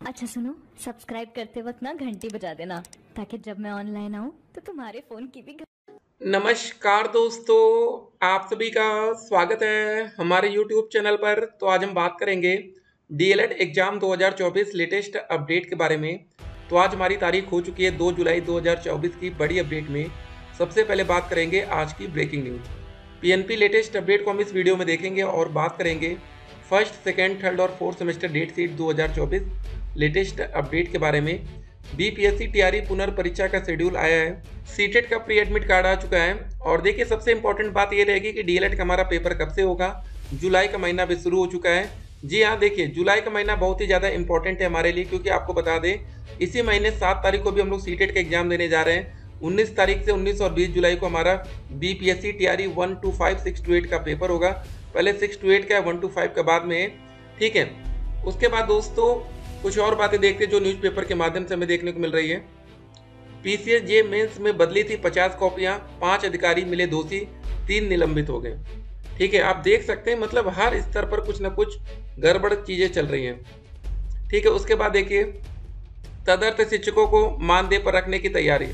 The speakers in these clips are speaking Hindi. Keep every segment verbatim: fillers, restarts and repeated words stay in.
अच्छा सुनो, सब्सक्राइब करते वक्त ना घंटी बजा देना ताकि जब मैं ऑनलाइन आऊँ तो तुम्हारे फोन की भी घ- नमस्कार दोस्तों, आप सभी का स्वागत है हमारे यूट्यूब चैनल पर। तो आज हम बात करेंगे डीएलएड एग्जाम दो हज़ार चौबीस लेटेस्ट अपडेट के बारे में। तो आज हमारी तारीख हो चुकी है दो जुलाई दो हज़ार चौबीस की बड़ी अपडेट में। सबसे पहले बात करेंगे आज की breaking news. PNP latest update को हम इस वीडियो में देखेंगे और बात करेंगे फर्स्ट, सेकेंड, थर्ड और फोर्थ सेमेस्टर डेट सीट दो हज़ार चौबीस लेटेस्ट अपडेट के बारे में। बीपीएससी टीआरई पुनर्परीक्षा का शेड्यूल आया है, सीटेट का प्री एडमिट कार्ड आ चुका है। और देखिए सबसे इंपॉर्टेंट बात ये रहेगी कि डीएलएड का हमारा पेपर कब से होगा। जुलाई का महीना भी शुरू हो चुका है। जी हाँ, देखिए जुलाई का महीना बहुत ही ज़्यादा इंपॉर्टेंट है हमारे लिए, क्योंकि आपको बता दें इसी महीने सात तारीख को भी हम लोग सीटेट का एग्जाम देने जा रहे हैं। उन्नीस तारीख से उन्नीस और बीस जुलाई को हमारा BPSC TRE one two five six two eight का पेपर होगा। पहले सिक्स टू एट का वन टू फाइव का बाद में है, ठीक है। उसके बाद दोस्तों कुछ और बातें देखते हैं जो न्यूज़पेपर के माध्यम से हमें देखने को मिल रही है। पीसीएस जे मेंस में बदली थी पचास कॉपियां, पांच अधिकारी मिले दोषी, तीन निलंबित हो गए। ठीक है, आप देख सकते हैं मतलब हर स्तर पर कुछ ना कुछ गड़बड़ चीजें चल रही हैं। ठीक है, उसके बाद देखिए तदर्थ शिक्षकों को मानदेय पर रखने की तैयारी।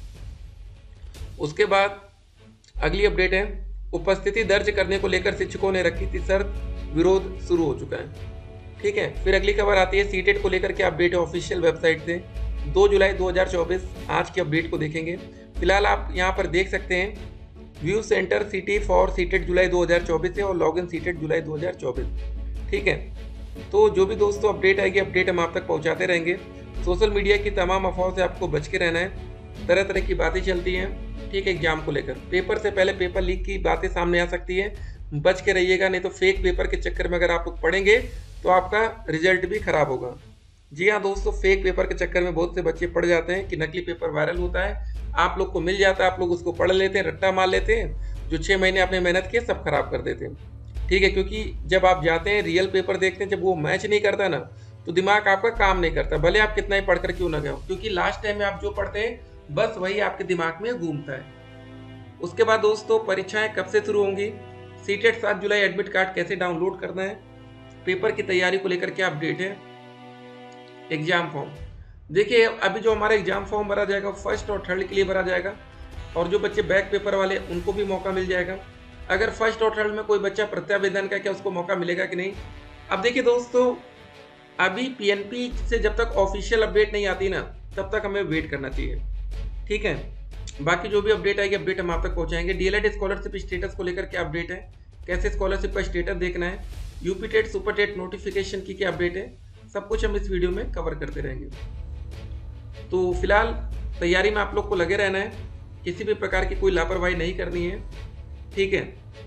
उसके बाद अगली अपडेट है उपस्थिति दर्ज करने को लेकर शिक्षकों ने रखी थी शर्त, विरोध शुरू हो चुका है। ठीक है, फिर अगली खबर आती है सीटेट को लेकर के अपडेट है ऑफिशियल वेबसाइट से दो जुलाई दो हज़ार चौबीस। आज की अपडेट को देखेंगे। फिलहाल आप यहां पर देख सकते हैं view centre city for CTET जुलाई दो हज़ार चौबीस है और लॉगिन सीटेट जुलाई दो हज़ार चौबीस। ठीक है, तो जो भी दोस्तों अपडेट आएगी अपडेट हम आप तक पहुंचाते रहेंगे। सोशल मीडिया की तमाम अफवाहों से आपको बच के रहना है। तरह तरह की बातें चलती हैं, ठीक है। एग्जाम को लेकर पेपर से पहले पेपर लीक की बातें सामने आ सकती है, बच के रहिएगा, नहीं तो फेक पेपर के चक्कर में अगर आप लोग पढ़ेंगे तो आपका रिजल्ट भी खराब होगा। जी हाँ दोस्तों, फेक पेपर के चक्कर में बहुत से बच्चे पढ़ जाते हैं कि नकली पेपर वायरल होता है, आप लोग को मिल जाता है, आप लोग उसको पढ़ लेते हैं, रट्टा मार लेते हैं, जो छः महीने आपने मेहनत किए सब खराब कर देते हैं। ठीक है, क्योंकि जब आप जाते हैं रियल पेपर देखते हैं, जब वो मैच नहीं करता ना तो दिमाग आपका काम नहीं करता, भले आप कितना ही पढ़कर क्यों ना गए हो, क्योंकि लास्ट टाइम में आप जो पढ़ते हैं बस वही आपके दिमाग में घूमता है। उसके बाद दोस्तों परीक्षाएं कब से शुरू होंगी, सीटेट सात जुलाई एडमिट कार्ड कैसे डाउनलोड करना है, पेपर की तैयारी को लेकर क्या अपडेट है, एग्जाम फॉर्म। देखिए अभी जो हमारा एग्जाम फॉर्म भरा जाएगा फर्स्ट और थर्ड के लिए भरा जाएगा, और जो बच्चे बैक पेपर वाले उनको भी मौका मिल जाएगा। अगर फर्स्ट और थर्ड में कोई बच्चा प्रत्यावेदन का क्या उसको मौका मिलेगा कि नहीं। अब देखिए दोस्तों अभी पीएनपी से जब तक ऑफिशियल अपडेट नहीं आती ना तब तक हमें वेट करना चाहिए, ठीक है। बाकी जो भी अपडेट आएगी अपडेट हम आप तक पहुंचाएंगे। डीएलएड स्कॉलरशिप स्टेटस को लेकर क्या अपडेट है, कैसे स्कॉलरशिप का स्टेटस देखना है, UP TET super TET notification की क्या अपडेट है, सब कुछ हम इस वीडियो में कवर करते रहेंगे। तो फिलहाल तैयारी में आप लोग को लगे रहना है, किसी भी प्रकार की कोई लापरवाही नहीं करनी है, ठीक है।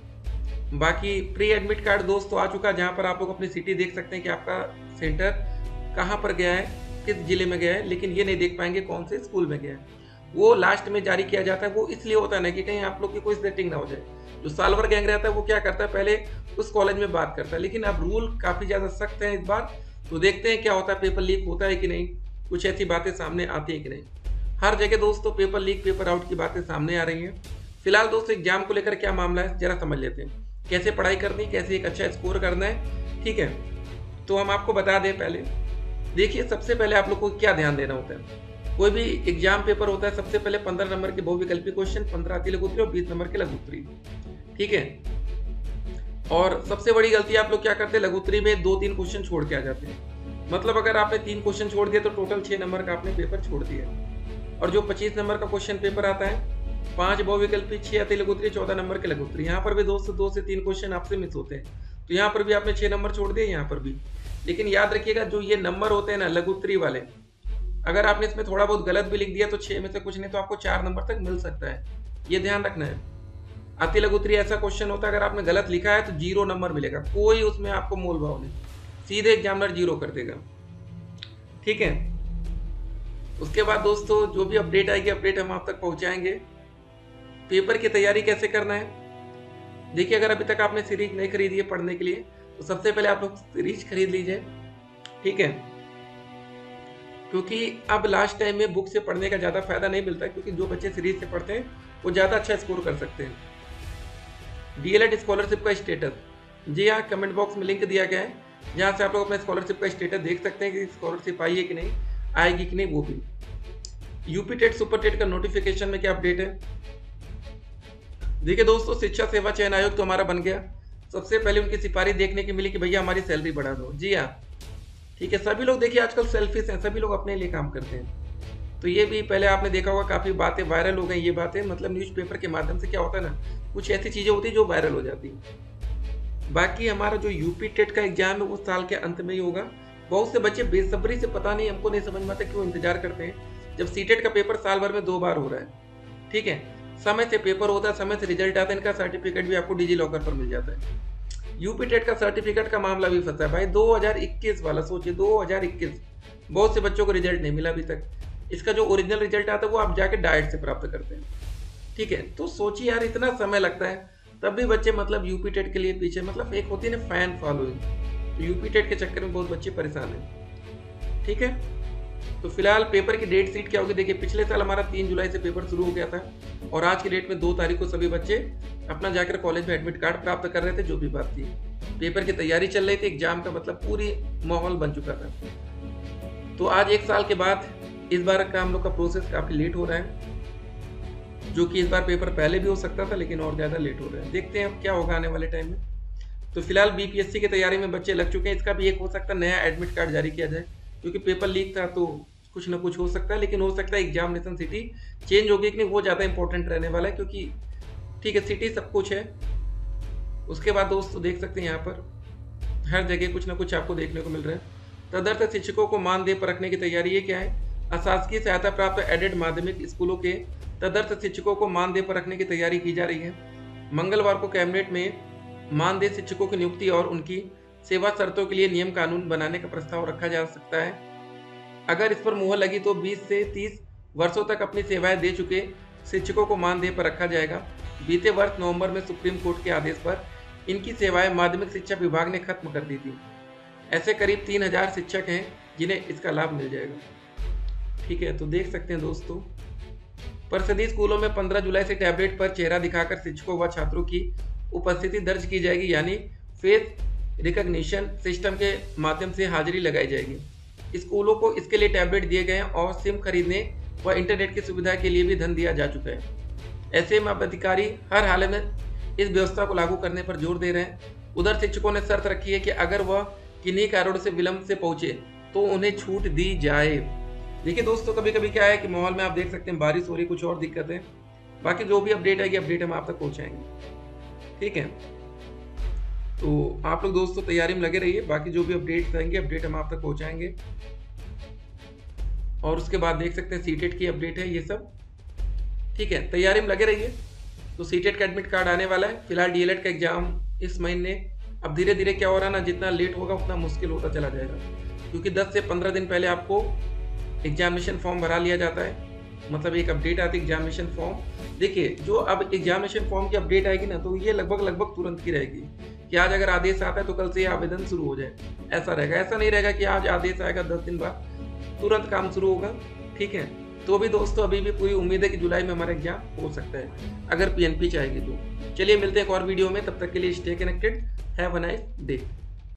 बाकी प्री एडमिट कार्ड दोस्तों आ चुका है, जहाँ पर आप लोग अपनी सिटी देख सकते हैं कि आपका सेंटर कहाँ पर गया है, किस जिले में गया है, लेकिन ये नहीं देख पाएंगे कौन से स्कूल में गया है। वो लास्ट में जारी किया जाता है, वो इसलिए होता है ना कि कहीं आप लोग की कोई सेटिंग ना हो जाए। जो साल भर गैंग रहता है वो क्या करता है, पहले उस कॉलेज में बात करता है, लेकिन अब रूल काफ़ी ज़्यादा सख्त है इस बार, तो देखते हैं क्या होता है, पेपर लीक होता है कि नहीं, कुछ ऐसी बातें सामने आती है कि नहीं। हर जगह दोस्तों पेपर लीक पेपर आउट की बातें सामने आ रही हैं। फिलहाल दोस्तों एग्जाम को लेकर क्या मामला है जरा समझ लेते हैं, कैसे पढ़ाई करनी, कैसे एक अच्छा स्कोर करना है, ठीक है। तो हम आपको बता दें पहले, देखिए सबसे पहले आप लोग को क्या ध्यान देना होता है। कोई भी एग्जाम पेपर होता है सबसे पहले पंद्रह नंबर के बहुविकल्पी क्वेश्चन, पंद्रह अति लघु उत्तरीय और बीस नंबर के लघु उत्तरीय, ठीक है। और सबसे बड़ी गलती आप लोग क्या करते हैं, लघु उत्तरीय में दो तीन क्वेश्चन छोड़ के आ जाते हैं। मतलब अगर आपने तीन क्वेश्चन छोड़ दिए तो टोटल छह नंबर का आपने पेपर छोड़ दिया। और जो पच्चीस नंबर का क्वेश्चन पेपर आता है, पांच बहुविकल्पी, छह अति लघु उत्तरीय, चौदह नंबर के लघु उत्तरीय, यहाँ पर भी दो से दो से तीन क्वेश्चन आपसे मिस होते हैं, तो यहाँ पर भी आपने छह नंबर छोड़ दिए, यहाँ पर भी। लेकिन याद रखिएगा जो ये नंबर होते हैं ना लघु उत्तरीय वाले, अगर आपने इसमें थोड़ा बहुत गलत भी लिख दिया तो छह में से कुछ नहीं तो आपको चार नंबर तक मिल सकता है, ये ध्यान रखना है। अति लघु उत्तरीय ऐसा क्वेश्चन होता है अगर आपने गलत लिखा है तो जीरो नंबर मिलेगा, कोई उसमें आपको मोल भाव नहीं, सीधे एग्जामिनर जीरो कर देगा, ठीक है। उसके बाद दोस्तों जो भी अपडेट आएगी अपडेट हम आप तक पहुंचाएंगे। पेपर की तैयारी कैसे करना है, देखिए अगर अभी तक आपने सीरीज नहीं खरीदी है पढ़ने के लिए तो सबसे पहले आप लोग सीरीज खरीद लीजिए, ठीक है। क्योंकि अब लास्ट टाइम में बुक से पढ़ने का ज़्यादा फायदा नहीं मिलता है, क्योंकि जो बच्चे सीरीज से पढ़ते हैं वो ज़्यादा अच्छा स्कोर कर सकते हैं। डीएलएड स्कॉलरशिप का स्टेटस, जी हाँ कमेंट बॉक्स में लिंक दिया गया है, जहाँ से आप लोग अपने स्कॉलरशिप का स्टेटस देख सकते हैं कि स्कॉलरशिप आई है कि नहीं, आएगी कि नहीं वो भी। यूपी टेट सुपर टेट का नोटिफिकेशन में क्या अपडेट है? देखिए दोस्तों, शिक्षा सेवा चयन आयोग तो हमारा बन गया। सबसे पहले उनकी सिफारिश देखने की मिली कि भैया हमारी सैलरी बढ़ा दो। जी हाँ, ठीक है। सभी लोग देखिए आजकल सेल्फिश हैं, सभी लोग अपने लिए काम करते हैं। तो ये भी पहले आपने देखा होगा, काफ़ी बातें वायरल हो गई। ये बातें मतलब न्यूज़पेपर के माध्यम से क्या होता है ना, कुछ ऐसी चीज़ें होती है जो वायरल हो जाती हैं। बाकी हमारा जो यूपी टेट का एग्जाम है वो साल के अंत में ही होगा। बहुत से बच्चे बेसब्री से, पता नहीं हमको नहीं समझ में आता क्यों इंतजार करते हैं, जब सीटेट का पेपर साल भर में दो बार हो रहा है। ठीक है, समय से पेपर होता है, समय से रिजल्ट आता है, इनका सर्टिफिकेट भी आपको डिजी लॉकर पर मिल जाता है। यूपी टेट का सर्टिफिकेट का मामला भी फंसा है भाई, दो हज़ार इक्कीस वाला। सोचिए दो हज़ार इक्कीस, बहुत से बच्चों को रिजल्ट नहीं मिला अभी तक। इसका जो ओरिजिनल रिजल्ट आता है वो आप जाके डाइट से प्राप्त करते हैं। ठीक है, तो सोचिए यार इतना समय लगता है, तब भी बच्चे मतलब यूपी टेट के लिए पीछे, मतलब एक होती है ना फैन फॉलोइंग, तो यूपी टेट के चक्कर में बहुत बच्चे परेशान हैं। ठीक है, तो फिलहाल पेपर की डेट सीट क्या होगी? देखिए पिछले साल हमारा तीन जुलाई से पेपर शुरू हो गया था और आज की डेट में दो तारीख को सभी बच्चे अपना जाकर कॉलेज में एडमिट कार्ड प्राप्त कर रहे थे। जो भी बात थी, पेपर की तैयारी चल रही थी, एग्जाम का मतलब पूरी माहौल बन चुका था। तो आज एक साल के बाद इस बार का हम लोग का प्रोसेस काफी लेट हो रहा है, जो कि इस बार पेपर पहले भी हो सकता था लेकिन और ज्यादा लेट हो रहा है। देखते हैं अब क्या होगा आने वाले टाइम में। तो फिलहाल बीपीएससी की तैयारी में बच्चे लग चुके हैं। इसका भी एक हो सकता है नया एडमिट कार्ड जारी किया जाए, क्योंकि पेपर लीक था तो कुछ ना कुछ हो सकता है। लेकिन हो सकता है एग्जामिनेशन सिटी चेंज होगी कि नहीं, वो ज़्यादा इंपॉर्टेंट रहने वाला है, क्योंकि ठीक है सिटी सब कुछ है। उसके बाद दोस्तों देख सकते हैं यहाँ पर हर जगह कुछ ना कुछ आपको देखने को मिल रहा है। तदर्थ शिक्षकों को मानदेय पर रखने की तैयारी, ये क्या है? अशासकीय सहायता प्राप्त एडेड माध्यमिक स्कूलों के तदर्थ शिक्षकों को मानदेय पर रखने की तैयारी की जा रही है। मंगलवार को कैबिनेट में मानदेय शिक्षकों की नियुक्ति और उनकी सेवा शर्तों के लिए नियम कानून बनाने का प्रस्ताव रखा जा सकता है। अगर इस पर मुहर लगी तो बीस से तीस वर्षों तक अपनी सेवाएं दे चुके शिक्षकों को मानदेय पर रखा जाएगा। बीते वर्ष नवंबर में सुप्रीम कोर्ट के आदेश पर इनकी सेवाएं माध्यमिक शिक्षा विभाग ने खत्म कर दी थी। ऐसे करीब तीन हजार शिक्षक हैं जिन्हें इसका लाभ मिल जाएगा। ठीक है, तो देख सकते हैं दोस्तों, परिषदीय स्कूलों में पंद्रह जुलाई से टैबलेट पर चेहरा दिखाकर शिक्षकों व छात्रों की उपस्थिति दर्ज की जाएगी, यानी फेस रिकॉग्निशन सिस्टम के माध्यम से हाजिरी लगाई जाएगी। स्कूलों को इसके लिए टैबलेट दिए गए हैं और सिम खरीदने व इंटरनेट की सुविधा के लिए भी धन दिया जा चुका है। ऐसे में अब अधिकारी हर हाल में इस व्यवस्था को लागू करने पर जोर दे रहे हैं। उधर शिक्षकों ने शर्त रखी है कि अगर वह किन्हीं कारणों से विलंब से पहुंचे तो उन्हें छूट दी जाए। देखिए दोस्तों, कभी कभी क्या है कि माहौल में आप देख सकते हैं बारिश हो रही, कुछ और दिक्कतें। बाकी जो भी अपडेट आएगी अपडेट हम आप तक पहुंचाएंगे। ठीक है, तो आप लोग दोस्तों तैयारी में लगे रहिए। बाकी जो भी अपडेट आएंगे अपडेट हम आप तक पहुंचाएंगे। और उसके बाद देख सकते हैं सीटेट की अपडेट है ये सब। ठीक है, तैयारी में लगे रहिए। तो सीटेट का एडमिट कार्ड आने वाला है। फिलहाल डीएलएड का एग्जाम इस महीने, अब धीरे धीरे क्या हो रहा है ना, जितना लेट होगा उतना मुश्किल होता चला जाएगा, क्योंकि दस से पंद्रह दिन पहले आपको एग्जामिनेशन फॉर्म भरा लिया जाता है। मतलब एक अपडेट आती है एग्जामिनेशन फॉर्म। देखिए जो अब एग्जामिनेशन फॉर्म की अपडेट आएगी ना, तो ये लगभग लगभग तुरंत की रहेगी कि आज अगर आदेश आता है तो कल से आवेदन शुरू हो जाए, ऐसा रहेगा। ऐसा नहीं रहेगा कि आज आदेश आएगा दस दिन बाद तुरंत काम शुरू होगा। ठीक है, तो भी दोस्तों अभी भी पूरी उम्मीद है कि जुलाई में हमारा एग्जाम हो सकता है अगर पीएनपी चाहेगी तो। चलिए मिलते हैं एक और वीडियो में, तब तक के लिए stay connected, have a nice day.